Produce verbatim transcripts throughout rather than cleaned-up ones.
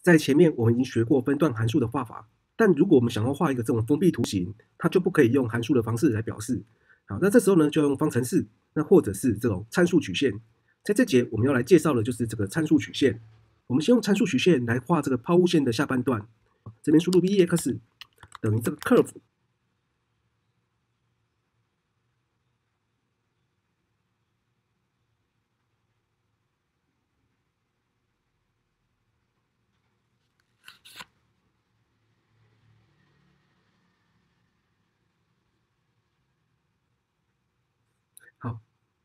在前面我们已经学过分段函数的画法，但如果我们想要画一个这种封闭图形，它就不可以用函数的方式来表示。好，那这时候呢，就要用方程式，那或者是这种参数曲线。在这节我们要来介绍的就是这个参数曲线。我们先用参数曲线来画这个抛物线的下半段，这边输入 b(x) 等于这个 curve。好，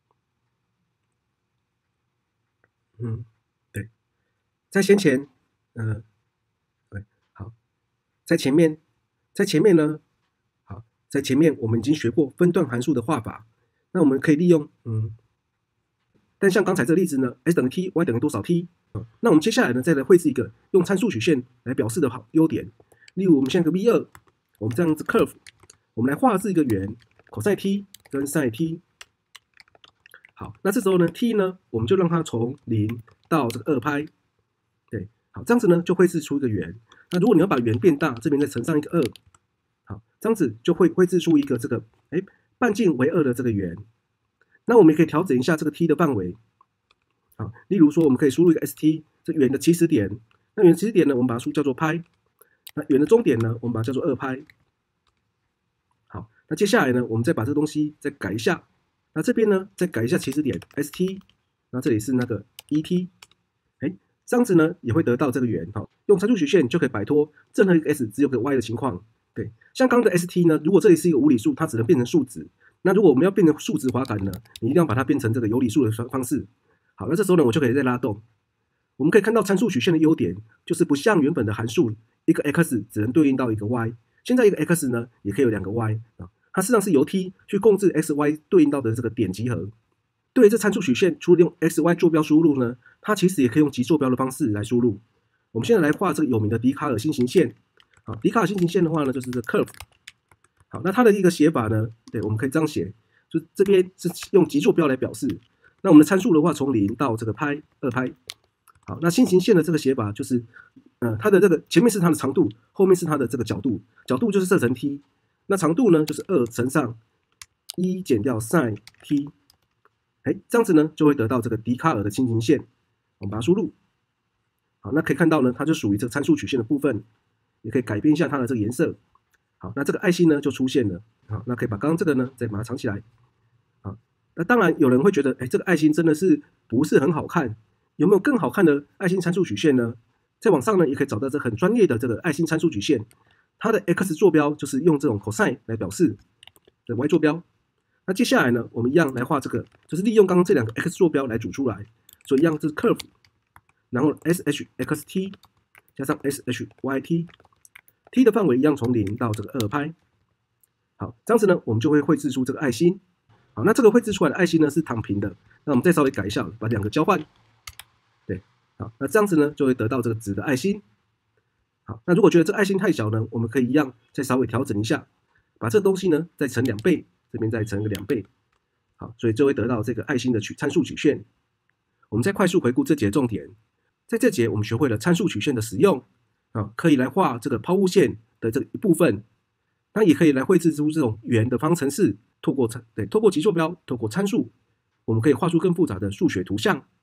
嗯，对，在先前，呃，对，好，在前面，在前面呢，好，在前面我们已经学过分段函数的画法，那我们可以利用，嗯，但像刚才这个例子呢 ，s 等于 t，y 等于多少 t，嗯，那我们接下来呢，再来绘制一个用参数曲线来表示的好优点，例如我们现在个 v 二，我们这样子 curve， 我们来画制一个圆 cos t 跟 sin t。好，那这时候呢 ，t 呢，我们就让它从零到这个二派，对，好，这样子呢就绘制出一个圆。那如果你要把圆变大，这边再乘上一个二，好，这样子就会绘制出一个这个哎半径为二的这个圆。那我们也可以调整一下这个 t 的范围，好，例如说我们可以输入一个 st， 这圆的起始点，那圆的起始点呢，我们把它输叫做派，那圆的终点呢，我们把它叫做二派。好，那接下来呢，我们再把这个东西再改一下。那这边呢，再改一下起始点 st， 那这里是那个 et， 哎，这样子呢也会得到这个圆。好，用参数曲线就可以摆脱任何一个 s 只有个 y 的情况。对，像刚刚的 st 呢，如果这里是一个无理数，它只能变成数值。那如果我们要变成数值滑杆呢，你一定要把它变成这个有理数的方式。好，那这时候呢，我就可以再拉动。我们可以看到参数曲线的优点，就是不像原本的函数，一个 x 只能对应到一个 y， 现在一个 x 呢也可以有两个 y 啊。它实际上是由 t 去控制 x y 对应到的这个点集合。对于这参数曲线，除了用 x y 坐标输入呢，它其实也可以用极坐标的方式来输入。我们现在来画这个有名的笛卡尔心形线。好，笛卡尔心形线的话呢，就是这 curve。好，那它的一个写法呢，对，我们可以这样写，就这边是用极坐标来表示。那我们的参数的话，从零到这个派二派。好，那心形线的这个写法就是，呃，它的这个前面是它的长度，后面是它的这个角度，角度就是设成 t。那长度呢，就是二乘上一减掉 sin t， 哎，这样子呢就会得到这个笛卡尔的心形线。我们把它输入，好，那可以看到呢，它就属于这个参数曲线的部分，也可以改变一下它的这个颜色。好，那这个爱心呢就出现了。好，那可以把刚刚这个呢再把它藏起来。好，那当然有人会觉得，哎，这个爱心真的是不是很好看？有没有更好看的爱心参数曲线呢？在网上呢也可以找到这很专业的这个爱心参数曲线。它的 x 坐标就是用这种 cosine 来表示的 y 坐标。那接下来呢，我们一样来画这个，就是利用刚刚这两个 x 坐标来组出来，所以一样是 curve， 然后 shxt 加上 shyt，t 的范围一样从零到这个二派。好，这样子呢，我们就会绘制出这个爱心。好，那这个绘制出来的爱心呢是躺平的，那我们再稍微改一下，把两个交换，对，好，那这样子呢就会得到这个直的爱心。好，那如果觉得这爱心太小呢，我们可以一样再稍微调整一下，把这个东西呢再乘两倍，这边再乘个两倍，好，所以就会得到这个爱心的曲参数曲线。我们再快速回顾这节重点，在这节我们学会了参数曲线的使用，啊，可以来画这个抛物线的这一部分，那也可以来绘制出这种圆的方程式，透过对透过极坐标，透过参数，我们可以画出更复杂的数学图像。